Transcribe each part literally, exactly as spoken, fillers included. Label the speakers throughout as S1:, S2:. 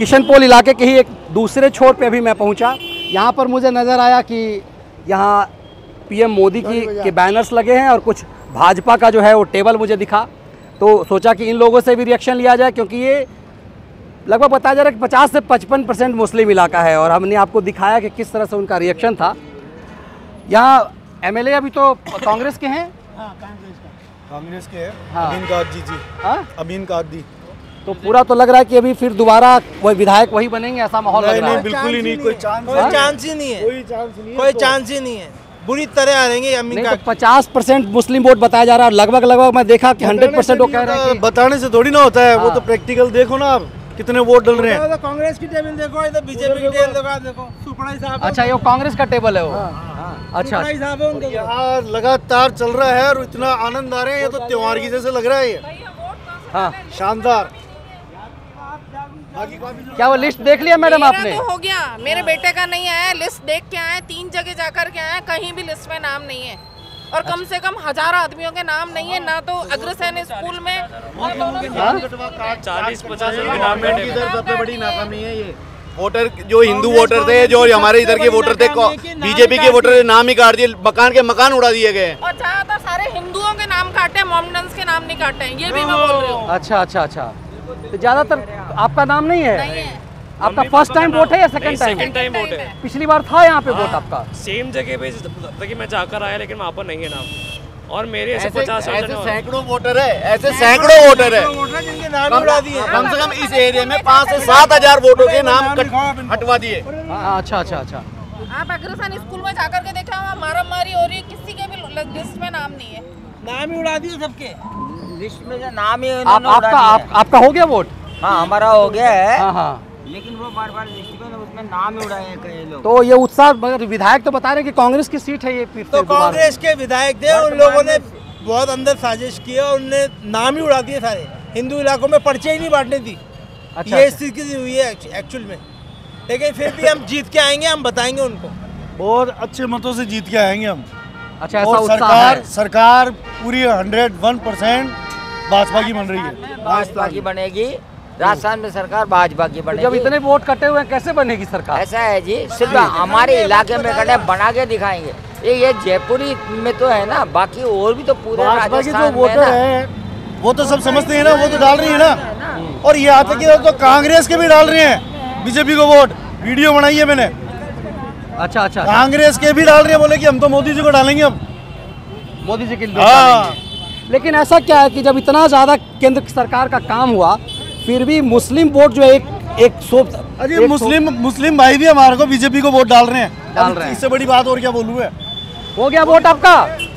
S1: किशनपोल इलाके के ही एक दूसरे छोर पे अभी मैं पहुंचा। यहाँ पर मुझे नज़र आया कि यहाँ पीएम मोदी की के बैनर्स लगे हैं और कुछ भाजपा का जो है वो टेबल मुझे दिखा, तो सोचा कि इन लोगों से भी रिएक्शन लिया जाए, क्योंकि ये लगभग बताया जा रहा है कि पचास से पचपन परसेंट मुस्लिम इलाका है और हमने आपको दिखाया कि किस तरह से उनका रिएक्शन था। यहाँ एमएलए अभी तो कांग्रेस के हैं।
S2: हाँ, कांग्रेस का कांग्रेस के हैं।
S1: हाँ।
S2: अमीन कादरी जी।
S1: हाँ?
S2: अमीन कादरी।
S1: तो पूरा तो लग रहा है कि अभी फिर दोबारा वही विधायक वही बनेंगे, ऐसा माहौल लग रहा है।
S2: बिल्कुल ही नहीं, कोई चांस
S3: कोई चांस ही नहीं है,
S2: कोई चांस नहीं है,
S3: कोई चांस ही नहीं है, बुरी तरह आ रहेंगे अमीन
S1: नहीं
S3: का।
S1: तो पचास परसेंट मुस्लिम वोट बताया जा रहा है, लगभग लगभग मैं देखा कि हंड्रेड परसेंट वो कह रहे हैं कि
S2: बताने से थोड़ी ना होता है। वो तो प्रैक्टिकल देखो ना आप कितने वोट डल रहे हैं।
S3: कांग्रेस की टेबल देखो, इधर बीजेपी की टेबल देखो, देखो सुपड़ा साहब।
S1: अच्छा, ये कांग्रेस का टेबल है वो। अच्छा,
S3: साहब है उनके।
S2: यहाँ लगातार चल रहा है और इतना आनंद आ रहे हैं, ये तो त्योहार की जैसे लग रहा है। ये
S1: हाँ,
S2: शानदार।
S1: क्या वो लिस्ट देख लिया मैडम आपने?
S4: मेरा तो हो गया, मेरे बेटे का नहीं आया, लिस्ट देख के आए, तीन जगह जाकर के आए, कहीं भी लिस्ट में नाम नहीं है और कम से कम हजार आदमियों के नाम नहीं है, ना तो अग्रसेन स्कूल में और दोनों
S5: चालीस पचास सबसे
S2: बड़ी नाकामी है ये। वोटर जो हिंदू वोटर थे, जो हमारे इधर के वोटर थे, बीजेपी के वोटर नाम ही काट दिए, मकान के मकान उड़ा दिए गए।
S4: और ज्यादातर सारे हिंदुओं के नाम काटे, मोमडन्स के नाम नहीं काटे हैं, ये भी मैं बोल रही हूँ।
S1: अच्छा अच्छा अच्छा, तो ज्यादातर आपका नाम नहीं है?
S4: नहीं है।
S1: आपका फर्स्ट टाइम वोट है या second time?
S5: Second time vote है।
S1: पिछली बार था यहाँ पे वोट आपका?
S5: सेम जगह पे देखिए मैं जाकर आया, लेकिन वहाँ पर नहीं है नाम। और मेरे ऐसे पचास
S2: सैकड़ों वोटर है, ऐसे सैकड़ों वोटर है
S3: जिनके नाम उड़ा दिए।
S2: कम से कम इस एरिया में पाँच से सात हजार वोटों के नाम हटवा दिए।
S1: अच्छा अच्छा अच्छा,
S4: आप अग्रसेन स्कूल में जाकर के देखा, वहाँ मारा मारी हो रही है, किसी के भी लिस्ट में नाम नहीं है,
S3: नाम ही उड़ा दिए सबके।
S6: लिस्ट में नाम ही
S1: आप, आपका आप, आपका हो गया वोट?
S6: हाँ, हमारा हो गया है।
S1: हाँ हाँ,
S6: लेकिन वो बार बार लिस्ट में उसमें नाम ही उड़ाए हैं कई लोग।
S1: तो ये उत्साह, मगर विधायक तो बता रहे हैं कि कांग्रेस की सीट है ये फिर
S3: तो कांग्रेस के विधायक थे, उन लोगों ने बहुत अंदर साजिश की और उनने नाम ही उड़ा दिए सारे। हिंदू इलाकों में पर्चे ही नहीं बांटने दी।
S1: अच्छा,
S3: ये स्थिति हुई है एक्चुअल में, लेकिन फिर भी हम जीत के आएंगे, हम बताएंगे उनको।
S2: बहुत अच्छे मतों से जीत के आएंगे हम।
S1: अच्छा, ऐसा
S2: और
S1: उत्साह
S2: सरकार
S1: है।
S2: सरकार पूरी हंड्रेड वन परसेंट भाजपा की बन रही है।
S6: भाजपा की बनेगी, राजस्थान में सरकार भाजपा की
S1: तो
S6: बनेगी।
S1: जब इतने वोट कटे हुए हैं कैसे बनेगी सरकार?
S6: ऐसा है जी, सिर्फ हमारे इलाके में कटे बना के दिखाएंगे। ये ये जयपुरी में तो है ना, बाकी और भी तो पूरे
S2: भाजपा के जो
S6: राजस्थान में
S2: वोटर हैं वो तो सब समझते हैं ना, वो तो डाल रही है ना। और यहाँ तक कि तो कांग्रेस के भी डाल रहे हैं बीजेपी को वोट। वीडियो बनाई है मैंने।
S1: अच्छा अच्छा,
S2: कांग्रेस के भी डाल रहे हैं, बोले कि हम तो मोदी जी को डालेंगे अब,
S1: मोदी जी के लिए
S2: हाँ।
S1: डालेंगे। लेकिन ऐसा क्या है कि जब इतना ज़्यादा केंद्र सरकार का काम हुआ, फिर भी मुस्लिम वोट जो एक एक सौ
S2: अरे मुस्लिम मुस्लिम भाई भी हमारे को बीजेपी को वोट डाल रहे हैं।
S1: डाल रहे हैं।
S2: इससे बड़ी बात और क्या बोलूँ है।
S1: हो गया वोट आपका?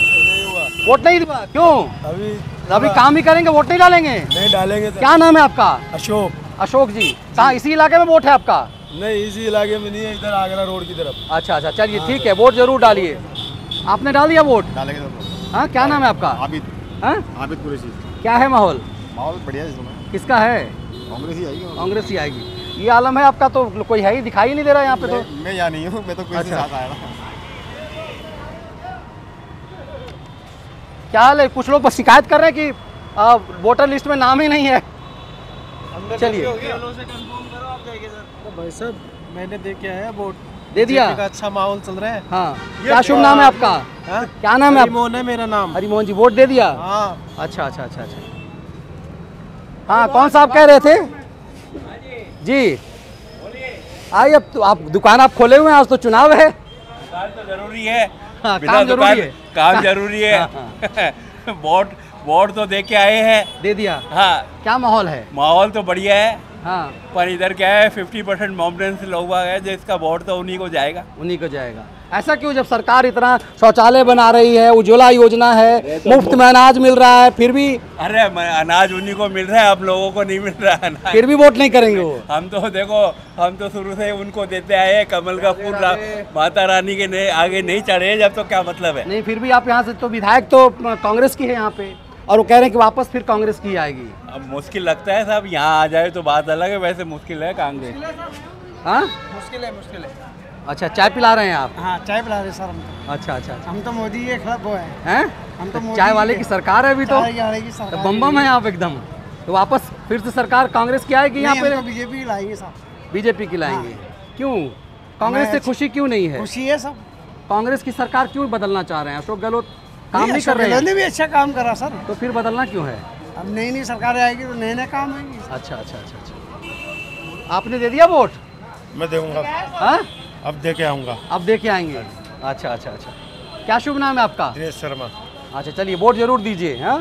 S1: वोट नहीं दिया क्यों?
S2: अभी
S1: अभी काम ही करेंगे, वोट नहीं डालेंगे?
S2: नहीं डालेंगे।
S1: क्या नाम है आपका?
S2: अशोक।
S1: अशोक जी, कहाँ इसी इलाके में वोट है आपका?
S2: नहीं, इसी इलाके में नहीं है, इधर आगरा रोड की तरफ।
S1: अच्छा अच्छा, चलिए ठीक है, वोट जरूर डालिए। आपने डाल दिया वोट?
S2: डालेंगे।
S1: हाँ, क्या नाम है आपका?
S2: आबिद।
S1: हाँ,
S2: आबिद कुरैशी।
S1: क्या है माहौल?
S2: माहौल बढ़िया है इसमें।
S1: किसका है?
S2: कांग्रेस ही आएगी।
S1: कांग्रेस ही आएगी। ये आलम है आपका, तो कोई है ही दिखाई नहीं दे रहा यहाँ पे तो।
S2: मैं यहाँ नहीं हूँ, मैं तो कोई
S1: अच्छा।
S2: साथ आया ना।
S1: क्या हाल है? कुछ लोग बस शिकायत कर रहे हैं कि आ, वोटर लिस्ट में नाम ही नहीं है। चलिए
S2: भाई साहब, मैंने देख के आया वोट।
S1: दे दिया?
S2: का अच्छा माहौल चल रहा है।
S1: हाँ, क्या शुभ नाम है आपका?
S2: हाँ?
S1: क्या नाम है?
S2: हरिमोहन है मेरा नाम।
S1: हरिमोहन जी, वोट दे दिया?
S2: हाँ।
S1: अच्छा अच्छा अच्छा अच्छा। हाँ, कौन सा आप कह रहे थे जी? आइए, अब तो आप दुकान आप खोले हुए हैं, आज तो चुनाव है।
S7: दुकान तो जरूरी है।
S1: हाँ,
S7: बिना
S1: काम जरूरी
S7: दुकान
S1: है।
S7: काम जरूरी है।
S1: हाँ,
S7: वोट वोट तो दे के आए हैं।
S1: दे दिया?
S7: हाँ,
S1: क्या माहौल है?
S7: माहौल तो बढ़िया है।
S1: हाँ,
S7: पर इधर क्या है, फिफ्टी परसेंट मोमडेंस लोग है, जिसका वोट तो उन्हीं को जाएगा।
S1: उन्हीं को जाएगा। ऐसा क्यों, जब सरकार इतना शौचालय बना रही है, उज्ज्वला योजना है, मुफ्त में अनाज मिल रहा है, फिर भी
S7: अरे म- अनाज उन्हीं को मिल रहा है, आप लोगों को नहीं मिल रहा है अनाज।
S1: फिर भी वोट नहीं करेंगे वो?
S7: हम तो देखो, हम तो शुरू से उनको देते आए हैं। कमल का फूल रा- माता रानी के ने, आगे नहीं चढ़े जब, तो क्या मतलब है।
S1: नहीं, फिर भी आप यहाँ से तो विधायक तो कांग्रेस की है यहाँ पे, और वो कह रहे हैं कि वापस फिर कांग्रेस की आएगी।
S7: अब मुश्किल लगता है साहब, यहाँ आ जाए तो बात अलग है, वैसे मुश्किल है कांग्रेस।
S1: हाँ,
S3: मुश्किल है, मुश्किल है।
S1: अच्छा, चाय पिला रहे हैं आप?
S3: हाँ, चाय पिला रहे सर हम तो।
S1: अच्छा अच्छा अच्छा।
S3: हम तो मोदी के खिलाफ वो है।
S1: हैं?
S3: हम तो मोदी
S1: चाय वाले
S3: के-
S1: की सरकार है अभी तो,
S3: चाय वाले की सरकार
S1: तो बम बम है आप एकदम। तो वापस फिर से सरकार कांग्रेस की आएगी यहाँ पे?
S3: बीजेपी लाएंगे साहब।
S1: बीजेपी की लाएंगे। क्यों? कांग्रेस से खुशी क्यों नहीं है?
S8: खुशी है सब।
S1: कांग्रेस की सरकार क्यों बदलना चाह रहे हैं? अशोक गहलोत काम नहीं कर रहे
S8: हैं।
S1: हैं।
S8: भी अच्छा काम करा सर,
S1: तो फिर बदलना क्यों है?
S8: अब नई नई सरकार आएगी तो नए नए काम आएंगे।
S1: अच्छा अच्छा अच्छा अच्छा। आपने दे दिया वोट?
S2: मैं दूंगा।
S1: हाँ,
S2: अब दे के आऊँगा।
S1: अब दे के आएंगे। अच्छा अच्छा अच्छा। क्या शुभ नाम है आपका?
S2: दिनेश शर्मा।
S1: अच्छा चलिए, वोट जरूर दीजिए। हाँ,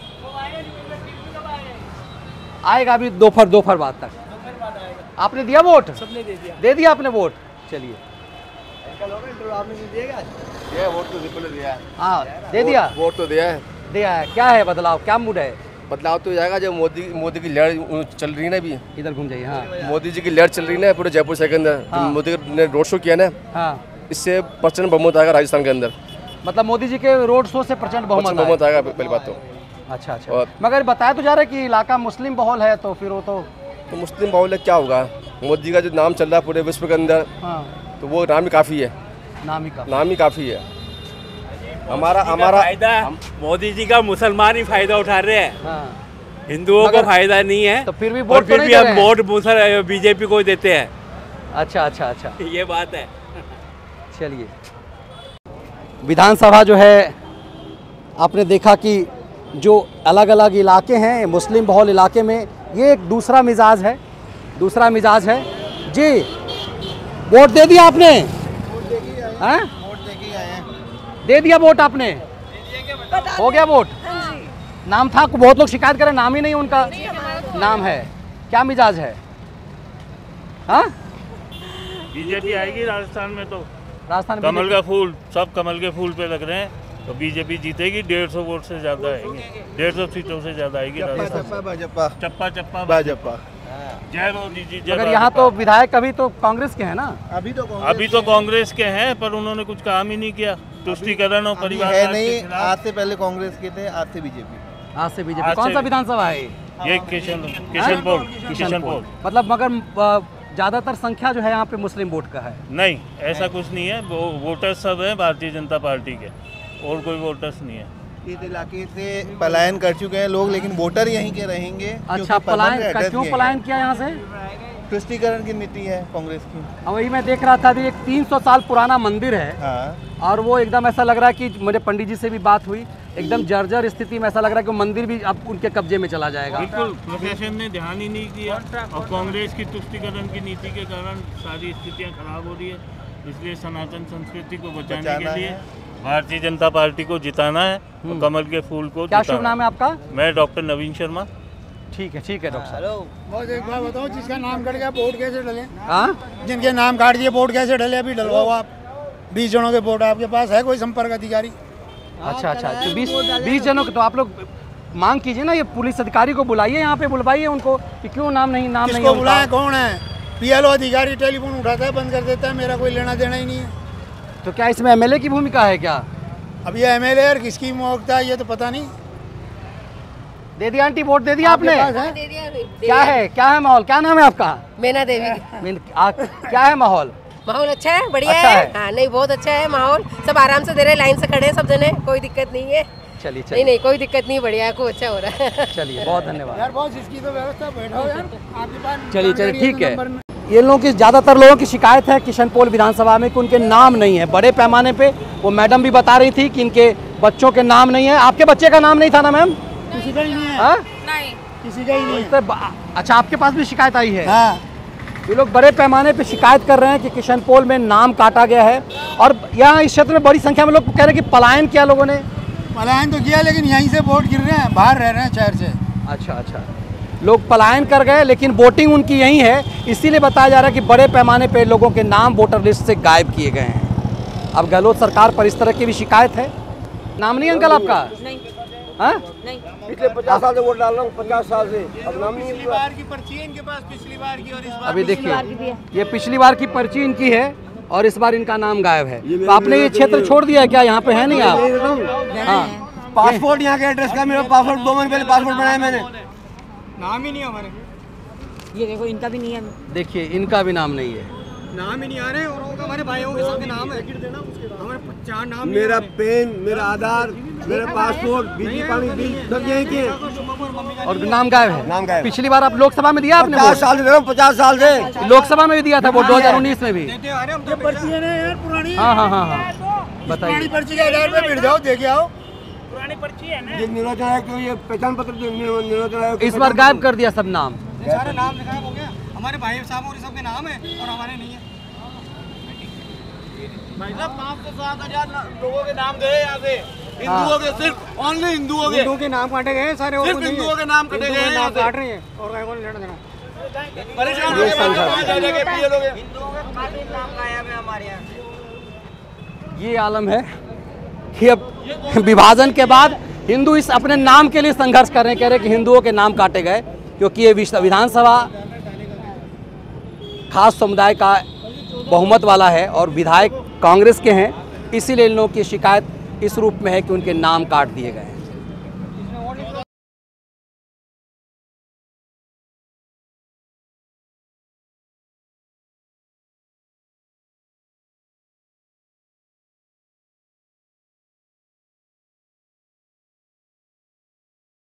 S1: आएगा अभी दोपहर दोपहर बाद तक। आपने दिया वोट?
S3: सबने दे दिया।
S1: दे दिया आपने वोट? चलिए।
S3: आपने दिएगा?
S9: ये वोट तो बिल्कुल दिया है।
S1: हाँ, दे दिया।
S9: वोट तो दिया है।
S1: दिया है। क्या है बदलाव? क्या मूड है?
S9: बदलाव तो जाएगा जब मोदी मोदी की लहर चल रही है ना अभी।
S1: इधर घूम जाइए। हाँ
S9: मोदी जी की लहर चल रही है ना पूरे जयपुर शहर के अंदर।
S1: हाँ।
S9: मोदी ने रोड शो किया ना,
S1: हाँ,
S9: इससे प्रचंड बहुमत आएगा राजस्थान के अंदर।
S1: मतलब मोदी जी के रोड शो से प्रचंड बहुमत
S9: प्रचंड बहुमत आएगा पहली बात तो।
S1: अच्छा अच्छा।
S9: और-
S1: मगर बताया तो जा रहा है कि इलाका मुस्लिम बहुल है, तो फिर वो तो
S9: तो मुस्लिम माहौल है, क्या होगा? मोदी का जो नाम चल रहा है पूरे विश्व के अंदर,
S1: हाँ,
S9: तो वो नाम ही काफ़ी है।
S1: नाम ही का
S9: नाम ही काफ़ी है। हमारा हमारा
S7: फायदा मोदी जी का मुसलमान ही फायदा उठा रहे हैं,
S1: हाँ,
S7: हिंदुओं को
S1: मगर-
S7: फायदा नहीं है।
S1: तो फिर भी
S7: और
S1: वोट तो
S7: फिर
S1: नहीं
S7: भी
S1: दे
S7: हम
S1: रहे हैं।
S7: वोट बीजेपी को देते हैं।
S1: अच्छा अच्छा अच्छा।
S7: ये बात है।
S1: चलिए, विधानसभा जो है आपने देखा कि जो अलग अलग इलाके हैं मुस्लिम बहुल इलाके में, ये एक दूसरा मिजाज है, दूसरा मिजाज है जी। वोट दे दिया आपने? हैं? दे दिया वोट आपने? हो गया वोट? नाम था, बहुत लोग शिकायत करें नाम ही नहीं उनका नाम है। क्या मिजाज है? हाँ,
S10: बीजेपी आएगी राजस्थान में तो
S1: राजस्थान में
S10: कमल का फूल, सब कमल के फूल पे लग रहे हैं, तो बीजेपी जीतेगी। डेढ़ सौ वोट से ज्यादा आएंगे, डेढ़ सौ सीटों से ज्यादा आएगी राजस्थान।
S2: भाजपा
S10: चप्पा चप्पा
S2: भाजपा।
S10: जय मोदी जी, जय
S1: मगर यहाँ
S10: भाजपा।
S1: तो विधायक अभी तो कांग्रेस के हैं ना।
S2: अभी तो
S10: अभी तो कांग्रेस के हैं, पर उन्होंने कुछ काम ही नहीं किया। तुष्टीकरण और परिवार
S2: है
S10: राज के
S2: नहीं।
S10: खिलाफ।
S2: आज से पहले कांग्रेस के थे, आज से बीजेपी।
S1: आज से बीजेपी।
S10: आज
S1: कौन
S10: से-
S1: सा विधानसभा है ये?
S10: ये किशन किशनपुर किशनपुर
S1: मतलब मगर अ, ज्यादातर संख्या जो है यहाँ पे मुस्लिम वोट का है।
S10: नहीं, ऐसा कुछ नहीं है। वो वोटर्स सब हैं भारतीय जनता पार्टी के, और कोई वोटर्स नहीं है।
S2: इस इलाके से पलायन कर चुके हैं लोग, लेकिन वोटर यहीं के रहेंगे।
S1: अच्छा, पलायन का क्यों पलायन किया यहाँ से?
S2: तुष्टीकरण की नीति है कांग्रेस की।
S1: अब वही मैं देख रहा था, अभी एक तीन सौ साल पुराना मंदिर है,
S2: हाँ,
S1: और वो एकदम ऐसा लग रहा है कि मेरे पंडित जी से भी बात हुई, एकदम जर्जर स्थिति में ऐसा लग रहा है कि मंदिर भी अब उनके कब्जे में चला जाएगा।
S10: बिल्कुल, प्रशासन ने ध्यान ही नहीं किया, और कांग्रेस की तुष्टीकरण की नीति के कारण सारी स्थितियां खराब हो रही है। इसलिए सनातन संस्कृति को बचाने
S2: बचाना
S10: के लिए
S2: है।
S10: भारतीय जनता पार्टी को जिताना है, और कमल के फूल को
S1: क्या
S10: जिताना
S1: शुभ नाम है आपका?
S10: मैं डॉक्टर नवीन शर्मा।
S1: ठीक है ठीक है डॉक्टर साहब।
S8: बहुत एक बार बताओ, जिसका नाम कट गया वोट कैसे डले?
S1: हाँ,
S8: जिनके नाम काट दिए वोट कैसे डले? अभी डलवाओ आप। बीस जनों के वोट आपके पास है, कोई संपर्क अधिकारी?
S1: अच्छा अच्छा। तो बीस बीस जनों के, तो आप लोग मांग कीजिए ना, ये पुलिस अधिकारी को बुलाइए, यहाँ पे बुलवाइए उनको कि क्यों नाम नहीं नाम नहीं है
S8: किसको
S1: उनका।
S8: बुलाएं? कौन है? पीएलओ अधिकारी टेलीफोन उठाता है, बंद कर देता है। मेरा कोई लेना देना ही नहीं है।
S1: तो क्या इसमें एमएलए की भूमिका है क्या?
S8: अब ये एमएलए और किसकी मौकता है ये तो पता नहीं।
S1: दे दिया आंटी, वोट दे दिया आपने?
S11: दे दिया।
S1: क्या है क्या है माहौल? क्या नाम है आपका?
S11: मैना देवी।
S1: मीन- आ, क्या है माहौल?
S11: माहौल अच्छा है, बढ़िया
S1: अच्छा
S11: है,
S1: है।
S11: हाँ नहीं बहुत अच्छा है माहौल। सब आराम से दे रहे, लाइन से खड़े हैं सब जने, कोई दिक्कत नहीं है।
S1: चलिए
S11: नहीं
S1: चलिए
S11: नहीं कोई दिक्कत नहीं, बढ़िया है, खूब अच्छा हो रहा है।
S1: चलिए, बहुत धन्यवाद।
S8: यार बहुत इसकी तो व्यवस्था, बैठो यार आपके पास।
S1: चलिए चलिए, ठीक है।
S8: नंबर में-
S1: ये लोगों की ज़्यादातर लोगों की शिकायत है किशनपोल विधानसभा में कि उनके नाम नहीं है बड़े पैमाने पे। वो मैडम भी बता रही थी कि इनके बच्चों के नाम नहीं है। आपके बच्चे का नाम नहीं था ना मैम?
S8: किसी का ही नहीं है।
S1: हाँ?
S4: नहीं,
S8: किसी का ही नहीं है।
S1: तो ब- अच्छा, आपके पास भी शिकायत आई है?
S8: हाँ,
S1: ये लोग बड़े पैमाने पे शिकायत कर रहे हैं कि किशनपोल में नाम काटा गया है, और यहाँ इस क्षेत्र में बड़ी संख्या में लोग कह रहे हैं कि पलायन किया लोगों ने।
S8: पलायन तो किया, लेकिन यहीं से वोट गिर रहे हैं, बाहर रह रहे हैं शहर से।
S1: अच्छा अच्छा, लोग पलायन कर गए, लेकिन वोटिंग उनकी यहीं है, इसीलिए बताया जा रहा है कि बड़े पैमाने पे लोगों के नाम वोटर लिस्ट से गायब किए गए हैं। अब गहलोत सरकार पर इस तरह की भी शिकायत है। नाम नहीं अंकल आपका?
S11: नहीं
S1: हाँ?
S11: नहीं।
S9: पिछले पचास साल से वोट डाल रहा हूँ, पचास साल से, अब नाम नहीं
S8: पिछली बार की पर्ची है इनके पास, पिछली बार की और इस बार।
S1: अभी देखिए, ये पिछली बार की पर्ची इनकी है और इस बार इनका नाम गायब है। तो आपने ये क्षेत्र छोड़ दिया है क्या? यहाँ पे है नहीं आप? हाँ,
S9: पासपोर्ट यहाँ के एड्रेस का, मेरा पासपोर्ट दो महीने पहले पासपोर्ट बनाया मैंने।
S8: नाम ही नहीं है हमारे।
S11: ये देखो इनका भी नहीं है।
S1: देखिए इनका भी नाम नहीं है।
S8: नाम ही नहीं आ रहे, और हमारे भाइयों के सबके नाम है। हमारे चार नाम
S9: मेरा पेन, मेरा आधार, मेरा पासपोर्ट, बिजली पानी बिल सब यहीं के हैं।
S1: और नाम गायब है।
S9: नाम गायब।
S1: पिछली बार आप लोकसभा में दिया आपने
S9: पचास
S1: वोट?
S9: साल से पचास साल से
S1: लोकसभा में भी दिया था वोट दो हजार उन्नीस में भी।
S8: ये पर्ची है ना यार पुरानी।
S1: हाँ हाँ हाँ हाँ
S8: पुरानी
S1: बताइए।
S8: पर्ची के आधार पे बैठ जाओ, देखे आओ।
S9: ये निर्वाचन आयोग के ये पहचान पत्र जो निर्वा- निर्वाचन आयोग के
S1: इस बार गायब कर दिया सब नाम।
S2: सारे नाम गायब हो गया, हमारे भाई साहब और सबके नाम है और हमारे नहीं है। भाई साहब पाँच सौ सात हजार लोगों के नाम गए यहाँ से, हिंदुओं के, सिर्फ ओनली हिंदुओं के
S8: हिंदुओं के नाम काटे गए सारे, और
S2: सिर्फ
S8: नहीं है।
S2: हिंदुओं के नाम कटे गए हैं यहाँ से।
S8: काट रहे हैं और कहीं को नहीं लेना देना।
S2: परेशान हो गए, वहाँ जा जाके पिए लोग हैं।
S1: ये आलम है कि अब विभाजन के बाद हिंदू इस अपने नाम के लिए संघर्ष कर रहे हैं, कह रहे हैं कि हिंदुओं के नाम काटे गए, क्योंकि ये विधानसभा खास समुदाय का बहुमत वाला है और विधायक कांग्रेस के हैं, इसीलिए इन लोगों की शिकायत इस रूप में है कि उनके नाम काट दिए गए हैं।